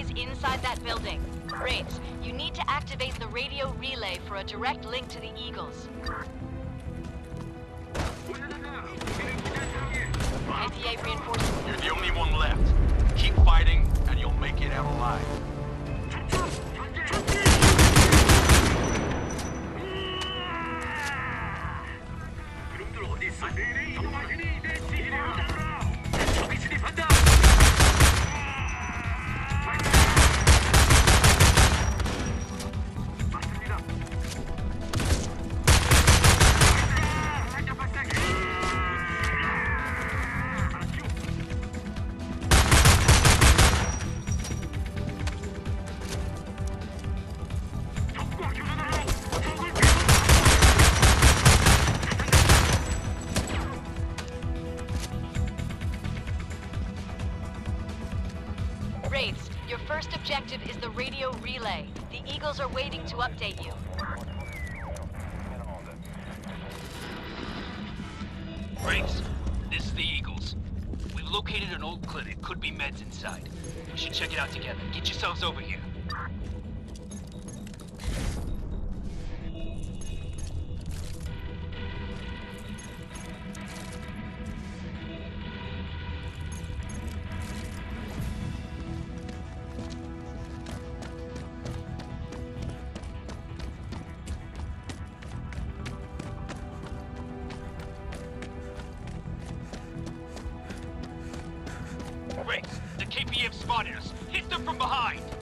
inside that building. Wraiths, you need to activate the radio relay for a direct link to the Eagles. IPA reinforcements. You're the only one left. Keep fighting, and you'll make it out alive. Wraiths, your first objective is the radio relay. The Eagles are waiting to update you. Wraiths, this is the Eagles. We've located an old clinic. Could be meds inside. We should check it out together. Get yourselves over here. Wraiths, the KPF spotted us. Hit them from behind.